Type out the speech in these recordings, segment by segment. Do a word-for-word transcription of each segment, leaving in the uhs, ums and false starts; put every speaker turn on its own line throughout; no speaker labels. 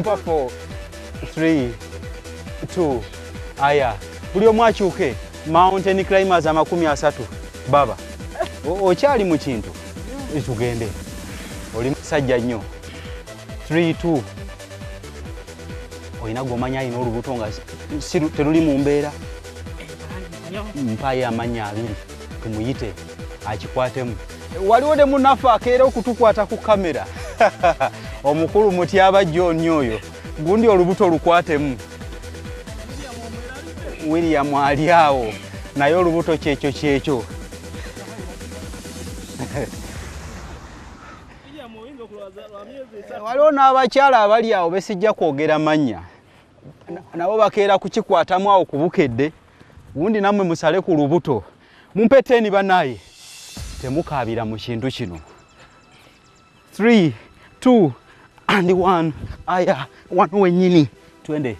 Super four, three, two, aya. Buli omu akyuke. Mountain climbers amakumi asatu. Baba. Okyali mu kintu. Tugende. Oli musajja nnyo. three, two. Oyina gomanya ino olubuto nga teruli mu mbeera. Mpaye amanya abiri. Tumuyite. Akikwatemu. Waliwo de munafa akeera okutukwata ku kamera. Omukulu muti abajjo nnyo oyo. Gundi olubuto lukwatemu. William ali awo. Naye olubuto kyekyo kyekyo. Waliwo n'abakyala abali awo besijja kwogera mannya. Nabo bakeera kukikwatamu awo kubukedde. Gundi namwe musale ku lubuto. Mumpeteni banaye. Temukaabira mu kintu kino. three, two, and one. Aya, one wenyini. Twende.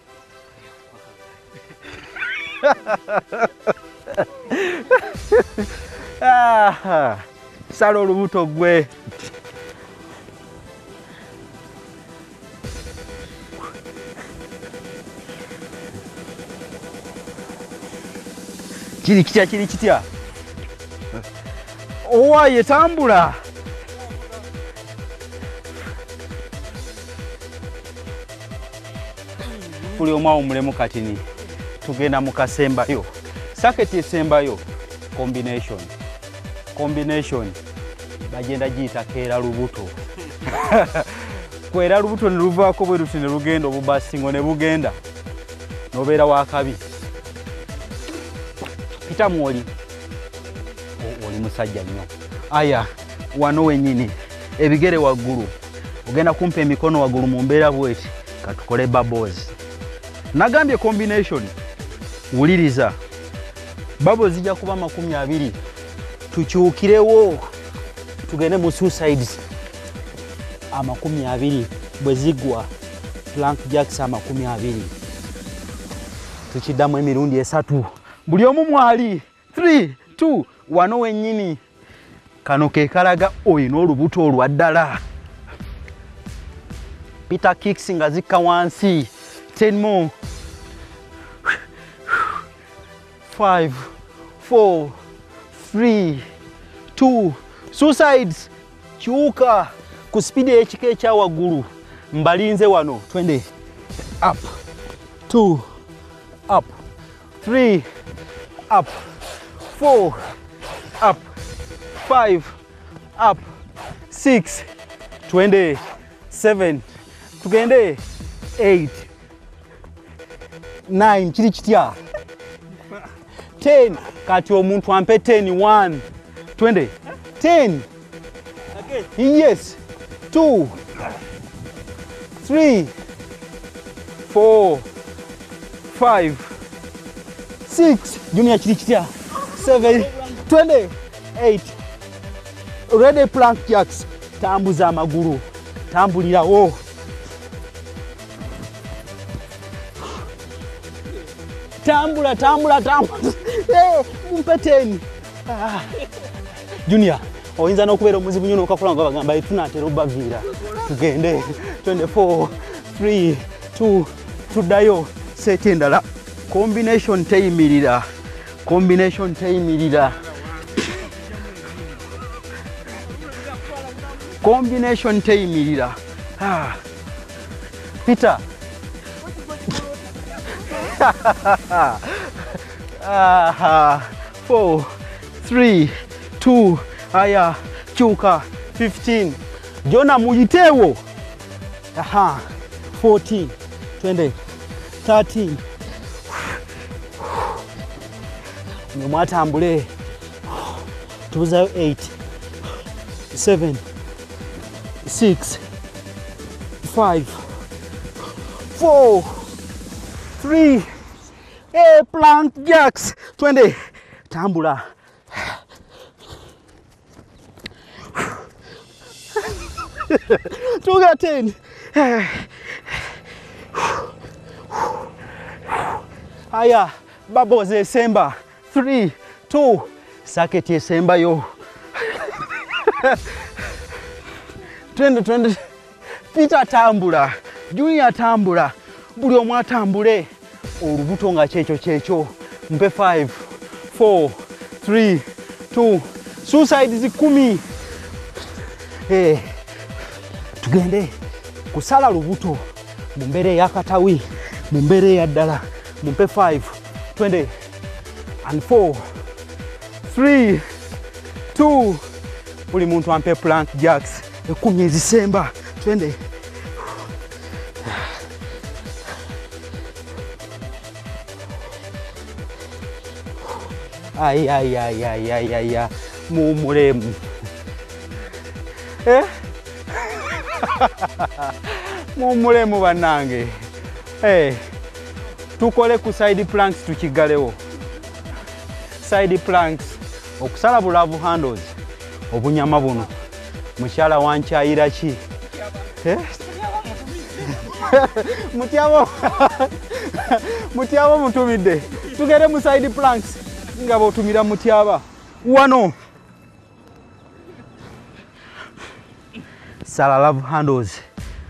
Ah, salo olubuto gwe. Kiri kitya kiri kitya. Owaye tambula. Kuli omwawo mulemu katini. Tugenda mu kasembayo. Circuit esembayo. Combination. Combination. Bagenda giyita keera lubuto. Kwera lubuto ne luvaako bwe luti ne lugenda obubasingo ne bugenda. Nobeera wakabi. Pita mwoli. Oli musajja nnyo. Aya, wano wenyini. Ebigere waggulu. Ogenda kumpa emikono waggulu mu mbeera bweti. Katukole bubbles. Nagambye combination. Wuliriza. Bubbles zijja kuba makumi abiri. Tukyukirewo. Tugende mu suicides. Amakumi abiri. Bwe zigwa. Plank jacks amakumi abiri. Tukiddamu emirundi esatu. Buli omu mwali. three, two, wano wenyini. Kano ke kalaga oyina olubuto olwa ddala. Peter kicks nga zikka wansi. ten more. five, four, three, two, suicides. Kyuka ku speed y'ekika ekya waggulu. Mbalinze wano. Twende. Up. two, up. three, up. four, up. five, up. six, twende. seven, tugende. eight, nine, kiri kitya. ten, kati omuntu ampe ten, one, twende. ten, okay. Yes. two, three, four, five, six, Junior kiri kitya. seven, twenty, eight, ready plank jacks. Tambuza amagulu. Tambulirawo. Tambula, tambula, tambula. Eh, mumpe ten. Ah. Junior, oyinza n'okubeera omuzibu nnyo n'okakola nga bagamba tunaatera obbaviira. Tugende. twenty-four, three, two, tuddayo. Seeti endala. Combination teyimirira. Combination teyimirira. Combination teyimirira. Ah. Peter. Ah, four, three, two, aya, kyuka, fifteen. Jona muyitewo. Aha, fourteen, twenty, thirteen. Mwatambule. Tubuzayo eight, seven, six, five, four, three, eh, plank jacks. Twende. Tambula. Tuga ten. Aya, bubbles esemba. three, two, circuit esemba yo. Twende, twende. Peter tambula. Junior tambula. Buli omu atambule. Olubuto nga kyekyo kyekyo. Mpe five, four, three, two, suicide kumi. Eh. Tugende kusala lubuto. Mumbere yakatawi. Mumbere ya ddala. Mumpe five, twenty, and four, three, two. Buli muntu ampe plank jacks. Ekumi ezisemba. Twende. Ay, ay, ay, ay, ay, ay, ay. Mumulemu. Eh? Mumulemu banange. Eh. Tukole ku side planks tukigalewo. Side planks. Okusala bulavu handles. Obunyama buno. Mukyala wankyayira ki? Eh? Mutyabo. Mutyabo mutumide. Tugere mu side planks. Nga botumira mutyaba. Wano. Sala love handles.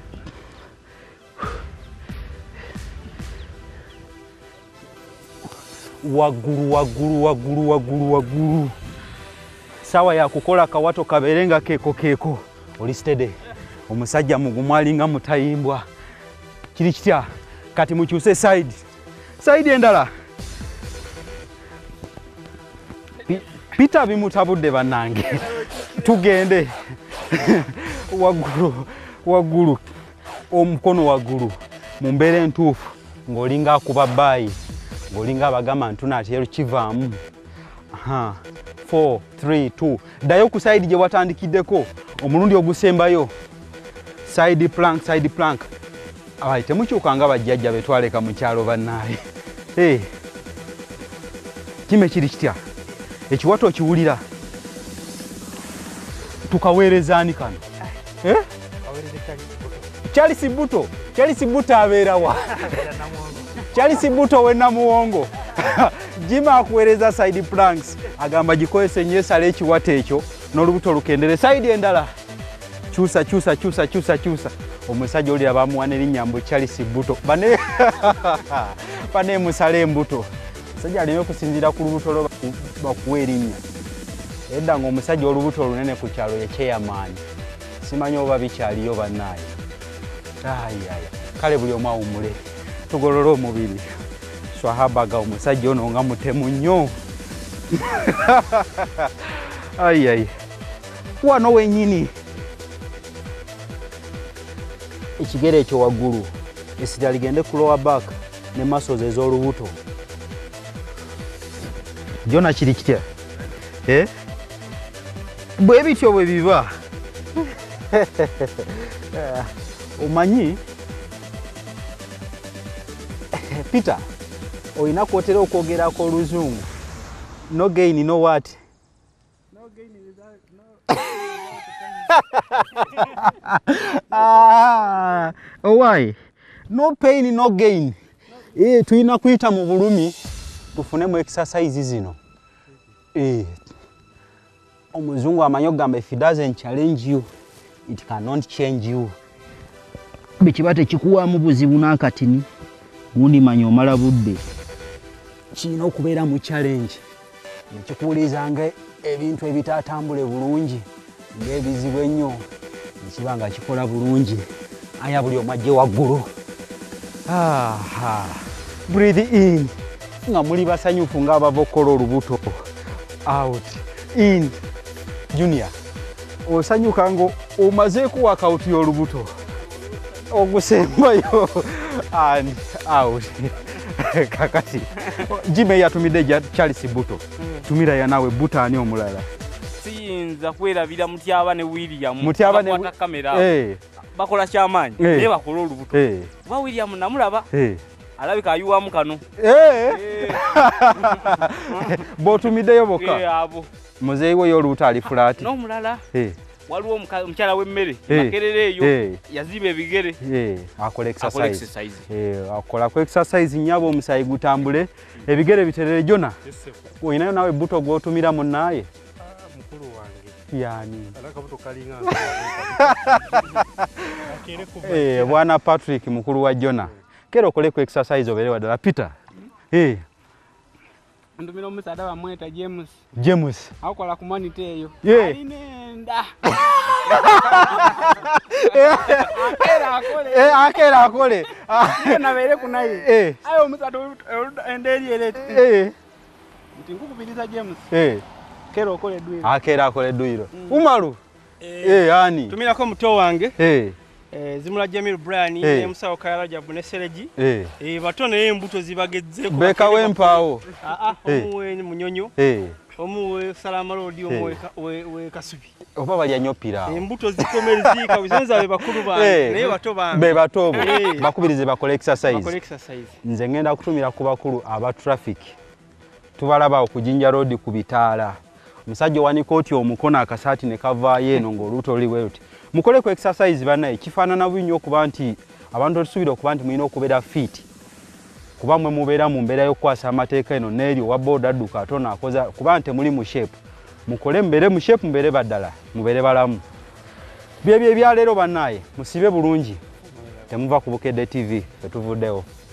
Waguru waguru waguru waguru waguru. Sawa ya kukola kawato kaberenga keko keko. Oli steady. Omusajja mugumu alinga mutayimbwa. Kiri kitya kati mukyuse side. Side endala. Pita bimutabudde banange. Tugende. Waguru waguru omukono waguru mumbere entuufu ng'olinga akuba bbayi ng'olinga abagamba ntuna ati kivaamu. Aha. four, three, two. Dayo ku side gye watandikiddeko omulundi ogusembayo. Side plank, side plank. Abayi temukyukanga bajjajja betwaleka mu kyalo bannaye. Hey. Kime kiri kitya? Ekiwato kiwulira. Tukaweerezaani kano. Eh? Charles Buto. Charles Buto abeerawa. Charles Buto we namuwongo. Jima akuweereza side planks. Agamba gikozese nnyo esala ekiwato ekyo n'olubuto lukendere side endala. Kyusa kyusa kyusa kyusa kyusa. Omusajja oli abamuwa n'erinnya mbu Charles Buto. Bane bane musale embuto. Sajja alina okusinziira ku lubuto lwo bakuwa erinnya. Edda ng'omusajja olubuto olunene ku kyalo ye chairman. Simanyi oba bikyaliyo bannaye. Ayi ayi. Kale buli omu awummule. Tugolole omubiri. Swahabaga omusajja ono nga mutemu nnyo. Ayi ayi. Wano wennyini. Ekigere ekyo waggulu. Essira ligende ku lower back ne muscles ez'olubuto. Jona kiri kitya? Eh? Bwe bityo bwe biba. Omanyi Peter oyina kwotera okwogerako oluzungu. No gain no what? No gain without no. Ah, why? No pain no gain. Eh, tuyina kuyita mu bulumi tufunemu exercise zino. Eh. Omuzungu amanyo gamba if it doesn't challenge you it cannot change you. Bekibate kikuwamu buzibu n'akatini gundi manyo mala budde. Kino okubeera mu challenge. Nekikuulizanga ebintu ebitatambule bulungi ng'ebizibu ennyo ekibanga kikola bulungi. Aya buli omajje waggulu. Ah, breathe in. Nga muli basanyufu ng'abava okukola olubuto. Out. In. Junior. Osanyuka ngo omazeeku workout y'olubuto. Ogusembayo. And out. Kakati. Jime yatumide ja Charles Buto. Tumira ya nawe Buto ani omulala.
Siyinza kwerabira Mutyaba ne William.
Mutyaba ne
kamera. Eh. Bakola kyamaanyi. Ne bakola olubuto. Eh. Ba William namulaba. Eh. Alabika ayuwamu kano.
Eh. Botumideyo boka.
Eh abo.
Muzeyi we y'olubuto ali flat.
No mulala.
Eh.
Waliwo omukyala w'emmere makerere eyo yaziba ebigere
eh akola exercise eh akola ku exercise nyabo omusayi gutambule ebigere biterere jona oyinayo nawe buto gwotumira munnaye
mukulu wange.
Yani.
Alakabuto kalinga.
Eh, bwana Patrick mukulu wa Jona. Kero kole ku exercise obere wadala Peter. Eh.
Ndumira omusaada bamweta James.
James.
Akola ku monitor eyo.
Yeah.
Alinenda.
Akera akole. Eh, akera akole.
Na bere kunaye.
Eh.
Ayo omusaada enderi elete.
Eh.
Ntingukubiriza James.
Eh.
Kero okole duiro.
Akera akole duiro. Umaru. Eh, yani.
Tumira ko muto wange.
Eh.
Eh, Zimula Jamil Brian
hey.
ne Musawo Kayala Jabune Seleji.
Eh.
Eh, batone embuto zibagezze ko.
Beka wempaawo.
Ah ah, omuwe munyonyo.
Eh.
Omuwe salama lodi omuwe we we kasubi.
Oba bali anyopira.
Embuto zikomerizika bizenza be bakulu bange. Naye bato bange.
Be bato bo. Bakubirize bakole exercise.
Bakole exercise.
Nze ngenda kutumira ku bakulu aba traffic. Tubalaba okujinja road ku bitaala. Musajja wani koti omukono akasati ne kava yeno ngoluto oli weruti. Mukole ku exercise banaye kifaanana bunyo okuba nti abantu otusubira okuba nti mulina okubeera fit. Kuba mwe mubeera mu mbeera y'okukwasa amateeka eno n'eri owa boda adduka atona akoza kuba nti muli mu shape. Mukole mbeere mu shape mbeere baddala mubeere balamu. Bye bye bya leero banaye musibe bulungi. Temuva ku Bukedde T V etuvuddewo.